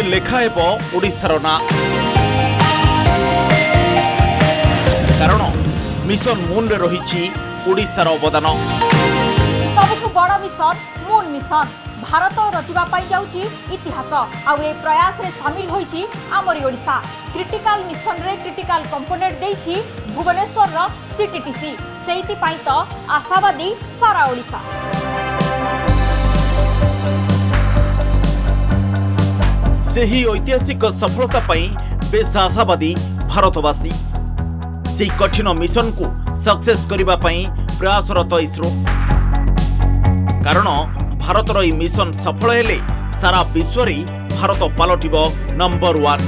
लेखा हेबो ओडिशार ना कारण मिशन मून रे रहिछि ओडिशार अवदान। सबठु बड़ मिशन मून मिशन भारत रचिबा पाई जाउछि इतिहास आउ ए प्रयास रे शामिल होइछि आमरी ओडिशा। क्रिटिकल मिशन रे क्रिटिकल कंपोनेंट देइछि भुवनेश्वर रो CTTC सेइति पाई तो आशावादी सारा ओडिशा। सेही ऐतिहासिक सफलता पाई बेस आशावादी भारतवासी। से कठिन मिशन को सक्सेस करिबा पाई प्रयासरत इसरो कारण भारतर ई मिशन सफल हेले सारा विश्व रे भारत पालटिबो नंबर 1।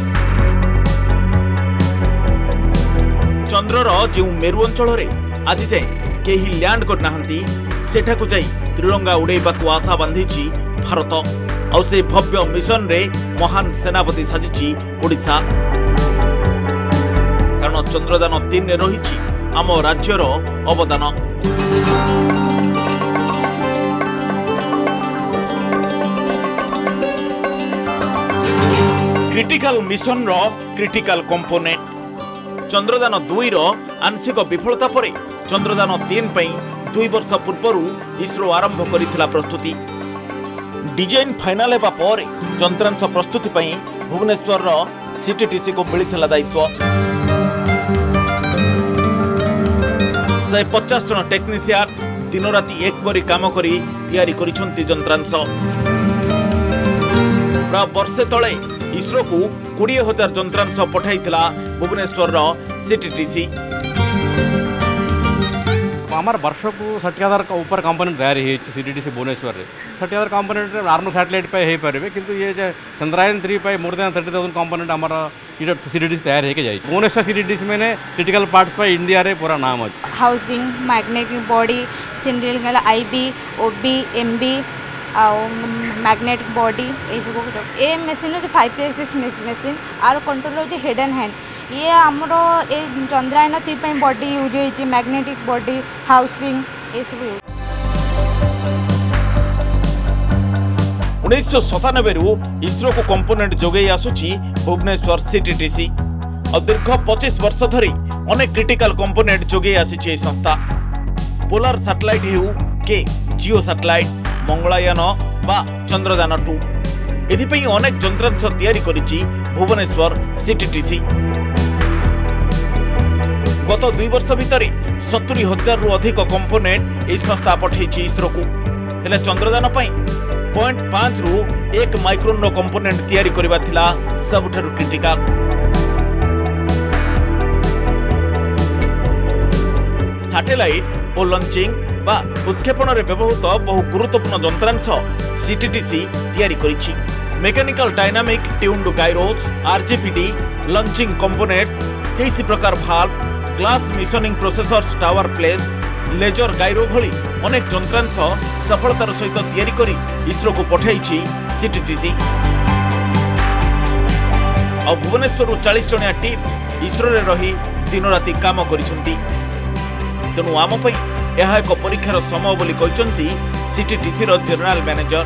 चंद्रर जो मेरु अंचल रे आज जाए केही लैंड कर नाहंती सेठाकु जाई त्रिरंगा उड़ेबाकू आशा बांधिछि भारत। आउ से भव्य मिशन रे महान सेनापति साजिछि ओडिशा कारण चंद्रयान-3 रे रहिछि आम राज्यर अवदान। क्रिटिकल मिशन रो क्रिटिकल कंपोनेंट चंद्रयान-2 रो आंशिक विफलता परे चंद्रयान-3 पई 2 वर्ष पूर्व इसरो आरंभ करिथिला प्रस्तुति। डिजाइन फाइनल हेबा परे यंत्रांश प्रस्तुति पई भुवनेश्वर रो CTTC को मिलिथिला दायित्व। 150 जन टेक्नीशियन दिन राति एक करी काम करी तैयारी करिसंती यंत्रांश। प्राय वर्षे तले इसरो को 20,000 यंत्रांश पठाइथिला भुवनेश्वर रो CTTC। हमार वर्ष को 60,000 का ऊपर कंपोनेंट तैयारी है CTTC भुवनेश्वर रे। 60,000 कंपोनेंट आर्म सैटेलाइट पे हे पारे किंतु ये चंद्रयान-3 पे मोर देन 30,000 कंपोनेंट हमार CTTC तैयार है के जाई। भुवनेश्वर CTTC में क्रिटिकल पार्ट्स पे इंडिया रे पूरा नाम अछि। Housing magnetic body single IB OB MB magnetic body ए मशीन हो 5 मशीन आर कंट्रोल हो हेड एंड हैंड। ये आमर ए चंद्रयान-3 बॉडी यूज होइछि मैग्नेटिक बॉडी हाउसिंग ए सब। 1997 रु इसरो को कंपोनेंट जोगई आसुची भुवनेश्वर CTTC और दीर्घ 25 वर्ष धरी अनेक क्रिटिकल कंपोनेंट जोगई आसीची संस्था। पोलर सैटेलाइट हेउ के जियो सैटेलाइट मंगलायान बा चंद्रयान-2 एथिपई अनेक यंत्रांश तैयारी करिछि भुवनेश्वर CTTC। गत 2 वर्ष भितर 70,000 रु अधिक कंपोनेंट इस संस्था पठाइछि इसरो को। हेले चंद्रयान पई 0.5 रु 1 माइक्रोन रो कंपोनेंट तैयारी करबा थिला सबठारु क्रिटिकल। सैटेलाइट और लॉन्चिंग बा उत्क्षेपण रे व्यवहृत बहु गुरुत्वपूर्ण यंत्रांश CTTC तैयारी करिछि। Mechanical dynamic tuned gyros RGPD launching components 23 प्रकार valve glass machining processors tower place laser gyro भली अनेक यंत्रांश सफलतार सहित तैयारी करी इसरो को पठाइछि CTTC। और भुवनेश्वर 40 जणिया टीम इसरो रे रही दिन राति काम करिसंती। तेणु आम पई यह एक परीक्षार समय बोली कहते CTTC रो जनरल मैनेजर।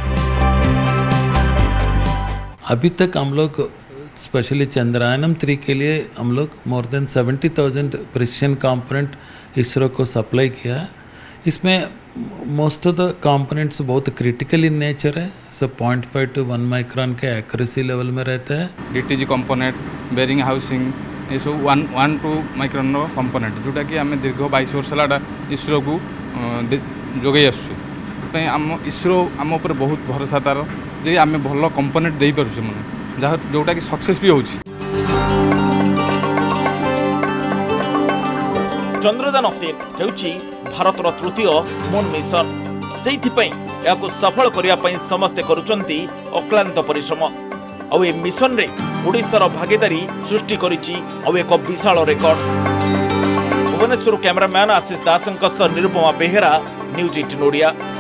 अभी तक हम लोग स्पेशली चंद्रयान-3 के लिए हम लोग more than 70,000 precision component ISRO को सप्लाई किया है। इसमें मोस्ट ऑफ द कंपोनेंट्स बहुत क्रिटिकल इन नेचर है। सब 0.5 to 1 माइक्रोन के एक्यूरेसी लेवल में रहता है। DTG कंपोनेंट बेरिंग हाउसिंग ये सब 1-2 माइक्रोन कंपोनेंट जोटा कि आम दीर्घ 22 वर्ष है इसरो को जोगे आसु। आम इसरो आम उपर बहुत भरोसा तार जे आम भल कंपोनेंट दे पार्छ मैंने जहाँ जोटा कि सक्सेस भी होछि। चंद्रयान-3 हेउछि भारतर तृतीय मून मिशन। सेइथिपई याको सफल करिया पई समस्ते करूचंती अक्लांत परिश्रम। और ए मिशन रे ओडिशार भागीदारी सृष्टि करिछि और एक विशाल रेकर्ड। भुवनेश्वर कैमरामैन आशीष दासंक निरुपमा बेहेरा न्यूज 18 ओडिया।